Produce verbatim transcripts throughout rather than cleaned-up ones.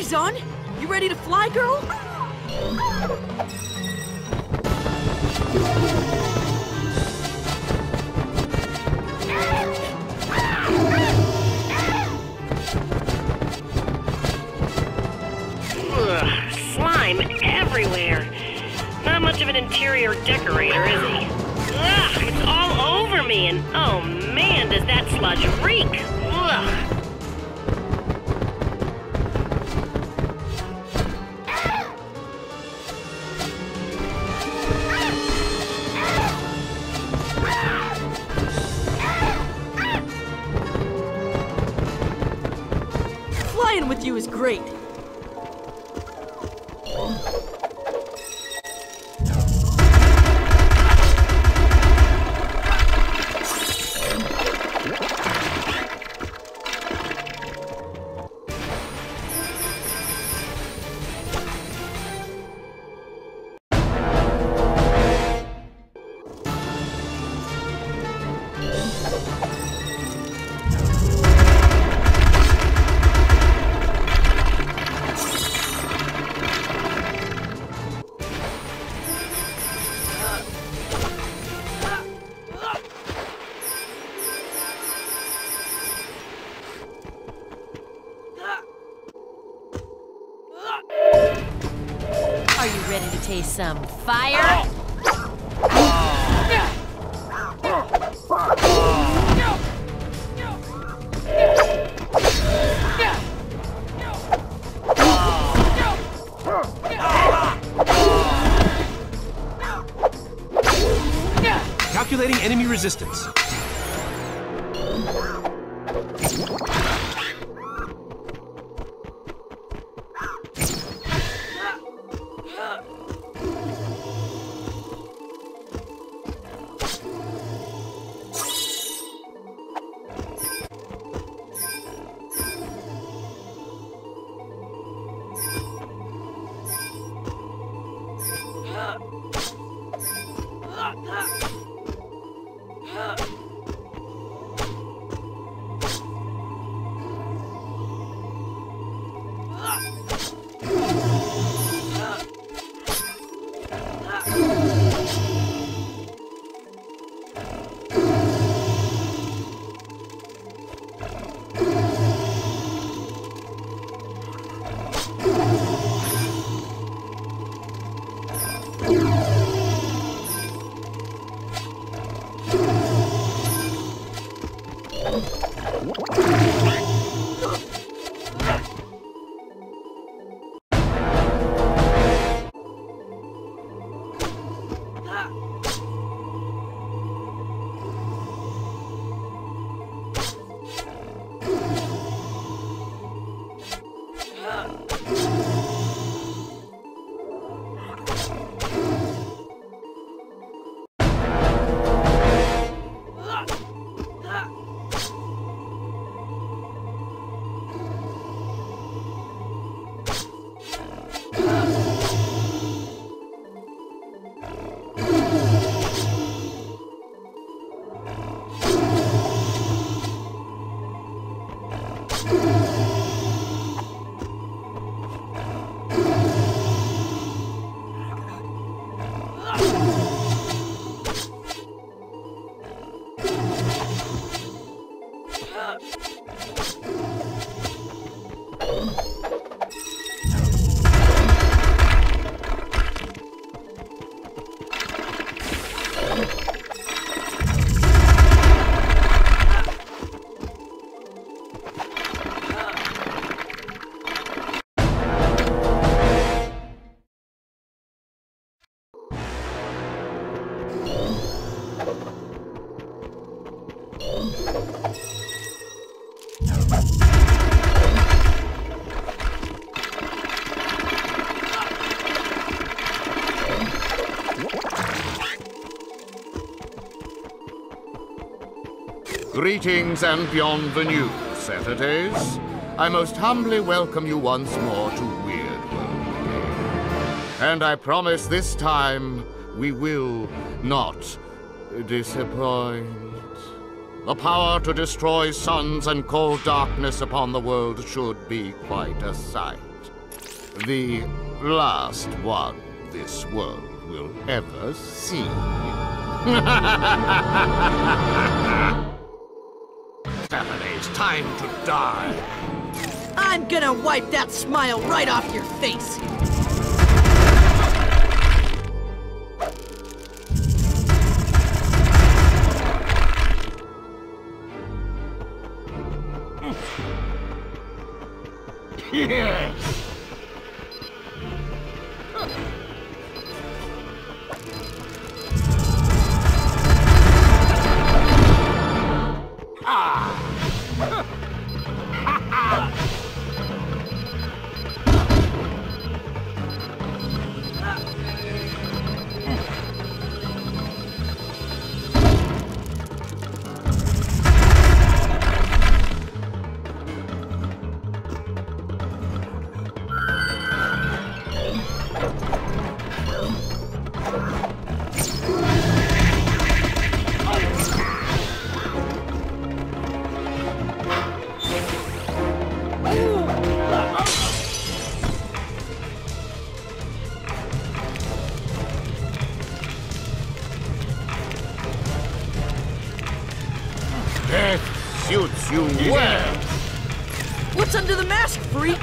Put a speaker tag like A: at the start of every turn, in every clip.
A: party's on! You ready to fly, girl?
B: Ugh, slime everywhere. Not much of an interior decorator, is he? Ugh, it's all over me, and oh man, does that sludge reek! Ugh.
A: Flying with you is great.
C: Are you ready to taste some fire?
D: Calculating enemy resistance.
E: Greetings and bienvenue, Saturdays. I most humbly welcome you once more to Weird World again. And I promise this time we will not disappoint. The power to destroy suns and cold darkness upon the world should be quite a sight. The last one this world will ever see.
D: Saturday's time to die.
A: I'm gonna wipe that smile right off your face.
D: Yes.
E: Death suits you well.
A: What's under the mask, freak?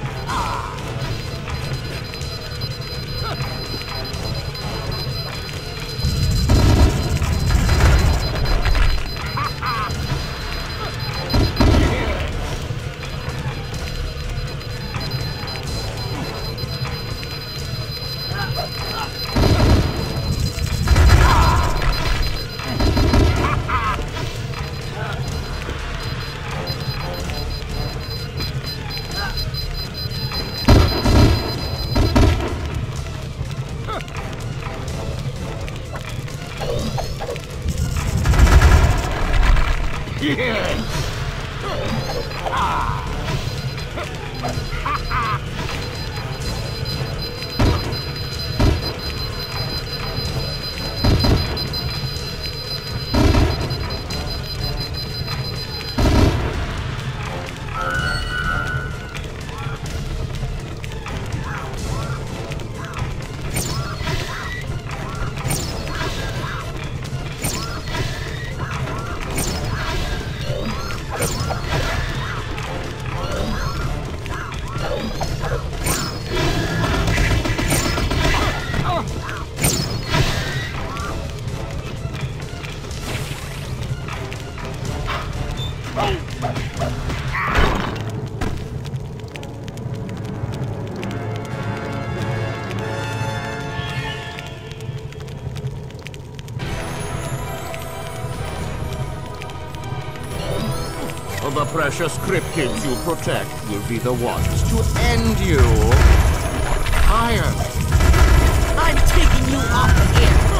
E: The precious cryptids you protect will be the ones to end you. Iron.
A: I'm taking you off the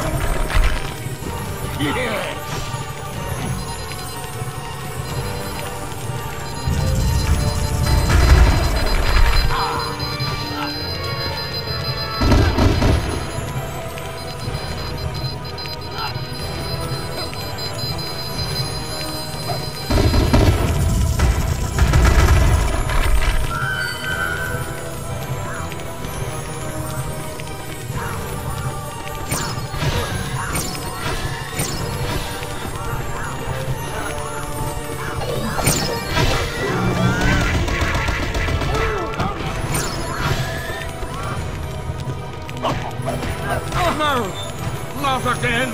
A: air.
E: Yes.
D: Not again!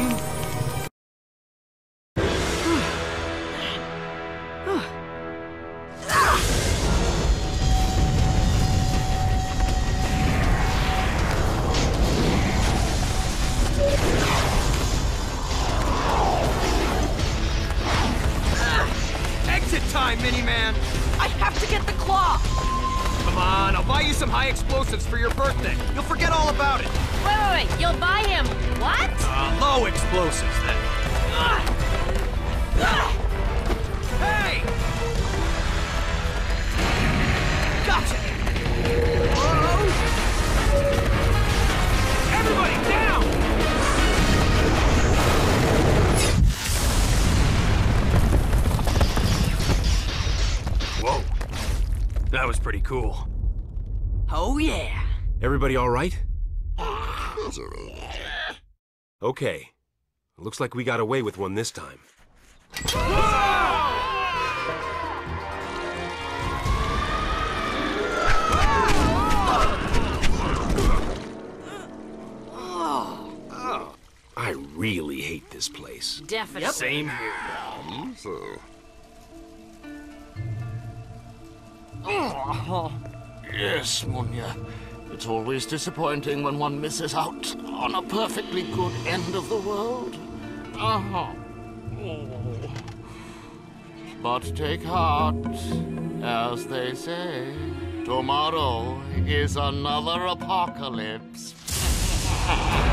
F: Exit time, Mini-Man!
A: I have to get the claw!
F: Come on, I'll buy you some high explosives for your birthday. You'll forget all about it.
C: Wait, wait, wait. You'll buy him what?
F: Uh, low explosives, then. Hey! Gotcha! Everybody, down! Whoa. That was pretty cool.
A: Oh, yeah.
G: Everybody all right? Okay. Looks like we got away with one this time. I really hate this place.
C: Definitely.
G: Same here.
E: Yes, Munya. It's always disappointing when one misses out on a perfectly good end of the world. Uh-huh. Oh. But take heart, as they say, tomorrow is another apocalypse.